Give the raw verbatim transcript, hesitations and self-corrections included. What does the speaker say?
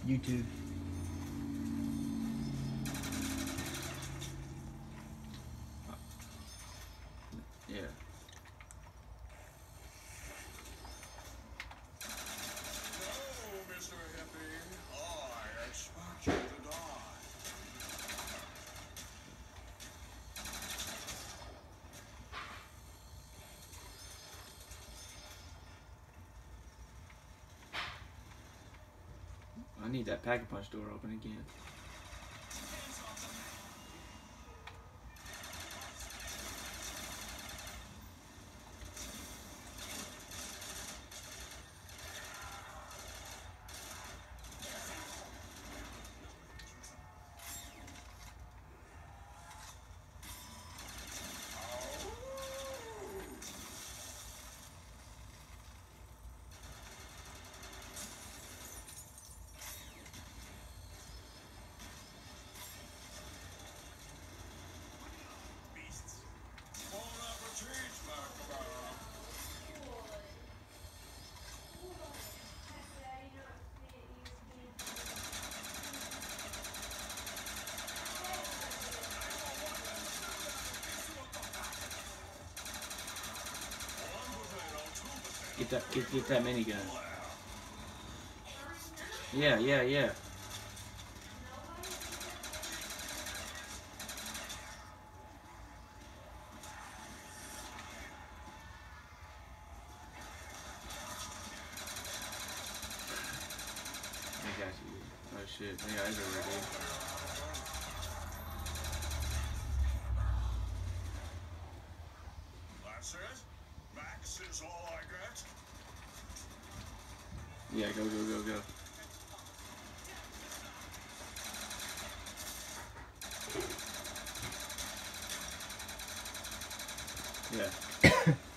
YouTube. Yeah. No, Mister Hippie. I expect you to die. I need that Pack-a-Punch door open again. Bon appetit, Macabre. Get that, get, get that minigun. Yeah, yeah, yeah. I got you. Oh shit, my eyes are ready. That's it? Max is all I get? Yeah, go, go, go, go. Yeah.